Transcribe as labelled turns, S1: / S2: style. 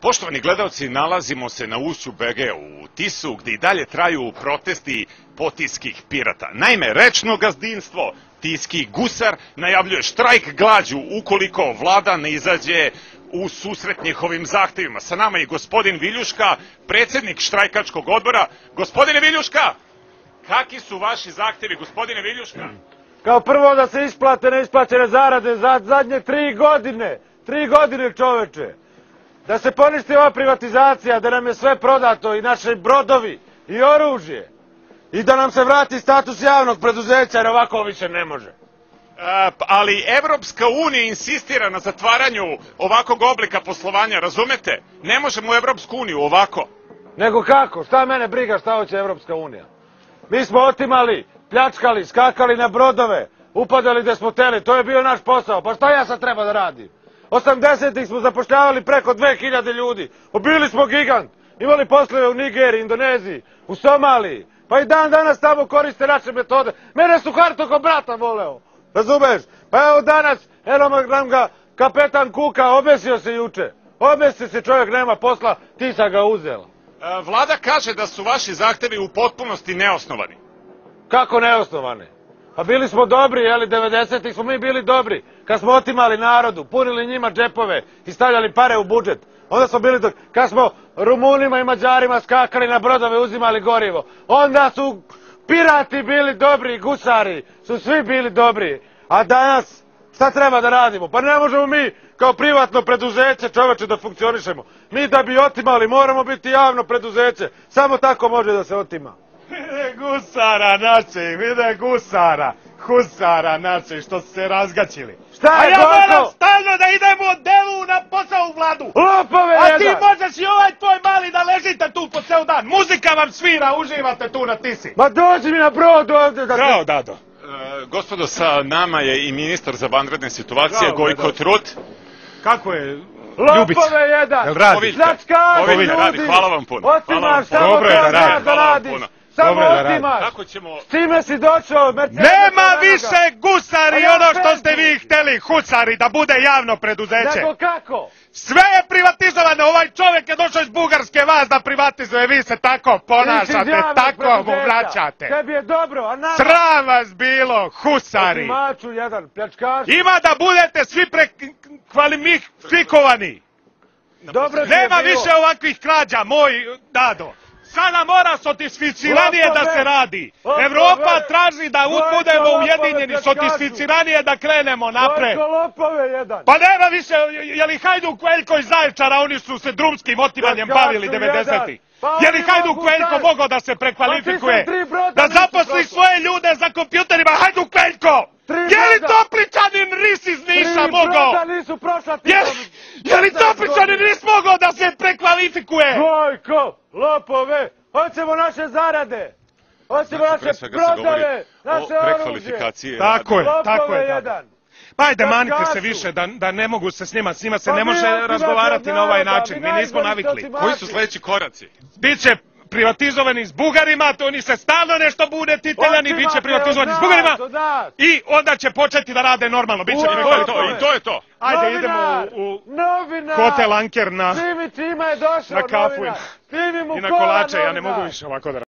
S1: Poštovani gledalci, nalazimo se na ušću Begea u Tisu, gdje i dalje traju protesti potiskih pirata. Naime, rečno gazdinstvo Tiski gusar najavljuje štrajk glađu ukoliko vlada ne izađe u susret njihovim zahtjevima. Sa nama je gospodin Viljuška, predsjednik štrajkačkog odbora. Gospodine Viljuška, kakvi su vaši zahtjevi, gospodine Viljuška?
S2: Kao prvo da se isplate neisplaćene zarade za zadnje 3 godine. 3 godine, čoveče. Da se poništi ova privatizacija, da nam je sve prodato, i naši brodovi, i oružje. I da nam se vrati status javnog preduzeća, jer ovako više ne može.
S1: Ali Evropska unija insistira na zatvaranju ovakvog oblika poslovanja, razumete? Ne možemo u Evropsku uniju ovako.
S2: Nego kako? Šta mene briga šta hoće Evropska unija? Mi smo otimali, pljačkali, skakali na brodove, upadali gdje smo teli, to je bio naš posao. Pa šta ja sad treba da radim? 80-ih smo zapošljavali preko 2000 ljudi, bili smo gigant, imali poslove u Nigeriji, Indoneziji, u Somaliji, pa i dan danas tamo koriste naše metode. Mene su Harto ko brata voleo, razumeš? Pa evo danas, eno nam ga kapetan Kuka, obesio se juče, obesio se, čovjek nema posla, ti sam ga uzela.
S1: Vlada kaže da su vaši zahtjevi u potpunosti neosnovani.
S2: Kako neosnovani? Pa bili smo dobri, jeli, 90-ih smo mi bili dobri. Kad smo otimali narodu, punili njima džepove i stavljali pare u budžet. Onda smo bili dobri. Kad smo Rumunima i Mađarima skakali na brodove, uzimali gorivo. Onda su pirati bili dobri, gusari su svi bili dobri. A danas, šta treba da radimo? Pa ne možemo mi kao privatno preduzeće, čoveče, da funkcionišemo. Mi da bi otimali moramo biti javno preduzeće. Samo tako može da se otima.
S3: Vide gusara naših, vide gusara, husara naših što su se razgaćili.
S2: Šta je,
S3: a ja
S2: Gojko?
S3: moram stalno da idem u odelu na posao u vladu.
S2: Lopove
S3: A
S2: jedan!
S3: ti možeš i ovaj tvoj mali da ležite tu po ceo dan. Muzika vam svira, uživate tu na Tisi.
S2: Ma dođi mi na brod ovdje da...
S3: Bravo, Dado.
S1: Gospodo, sa nama je i ministar za vanredne situacije,
S3: Bravo,
S1: Gojko
S3: Dado.
S1: Trut.
S3: Kako je, Ljubica?
S2: Lopove jedan!
S3: Jel radi?
S1: Poviljka.
S2: Pljačkaši
S1: Poviljka radi,
S2: ljudi!
S1: hvala vam puno. Hvala vam
S2: Otimaš,
S1: puno.
S2: samo
S3: Dobro je
S2: to
S3: da
S2: znaš
S3: radi.
S2: da
S1: Hvala vam
S2: radiš!
S1: puno.
S2: Samo
S3: Dobro je da radi.
S2: otimaš!
S1: Kako ćemo...
S2: S time si došao, Mercedes...
S3: Nema više gusari,
S2: A ja
S3: ono što ste
S2: penzu.
S3: vi hteli, husari, da bude javno preduzeće.
S2: Nego kako?
S3: Sve je privatizovano, ovaj čovjek je došao iz Bugarske, vas da privatizuje, vi se tako
S2: Ti si iz
S3: ponašate,
S2: javnog
S3: tako mu
S2: preduzeća.
S3: vraćate.
S2: Tebi je dobro, a nama...
S3: Sram vas bilo, husari.
S2: Otimaču jedan, pljačkaš...
S3: Ima da budete svi prekvalifikovani.
S2: Dobro ti je
S3: Nema
S2: bilo.
S3: više ovakvih krađa, moj Dado. Sada mora sotisficiranije da se radi.
S2: Lopove.
S3: Evropa traži da
S2: Gojko,
S3: budemo
S2: lopove,
S3: ujedinjeni,
S2: pljačkašu.
S3: sotisficiranije da krenemo napred.
S2: Gojko, lopove jedan!
S3: Pa nema više, je li Hajduk Veljko iz Zaječara, oni su se drumskim otimanjem
S2: Pljačkašu
S3: bavili
S2: jedan.
S3: 90-ih.
S2: Pa
S3: Je
S2: oni
S3: li Hajduk
S2: mogu
S3: Veljko
S2: sad.
S3: mogao da se prekvalifikuje?
S2: Pa ti sam 3 broda
S3: Da
S2: nisu
S3: zaposli
S2: prošli.
S3: svoje ljude za kompjuterima, Hajduk Veljko!
S2: 3
S3: Je li
S2: broda.
S3: Topličanin Ris iz Niša mogao?
S2: 3 broda nisu prošla ti...
S3: Je li Topličanin Ris mogao da se prekvalifikuje?
S2: Gojko, lopove, hoćemo naše zarade, hoćemo
S1: Znači, pre
S2: naše
S1: svega se govori
S2: brodove,
S1: o
S2: naše oružje.
S1: prekvalifikaciji.
S3: Tako je, tako
S2: Lopove
S3: je. Dado.
S2: jedan.
S3: Pa ajde, manite se
S2: Pljačkašu.
S3: više, da ne mogu se s njima se
S2: Pa
S3: ne
S2: vi
S3: može
S2: otimate
S3: razgovarati
S2: od
S3: na ovaj
S2: naroda,
S3: način,
S2: vi
S3: mi nismo
S2: najgori
S3: navikli.
S2: otimači.
S1: Koji su sljedeći koraci?
S3: Biće privatizovani s Bugarima, to oni se stalno nešto bude titeljani, bit će
S2: Otimate
S3: privatizovani
S2: od
S3: s Bugarima
S2: nas, od nas.
S3: i onda će početi da rade normalno, bit će
S2: Uo,
S3: prekvalifikovani.
S1: I to je to.
S3: Ajde, idemo
S2: Novinar,
S3: u
S2: novinar,
S3: hotel Anker na
S2: Simi Čima je došao,
S3: na kafu
S2: novinar. Stivi mu
S3: i na
S2: kola,
S3: kolače, ja ne
S2: novinar.
S3: mogu više ovako da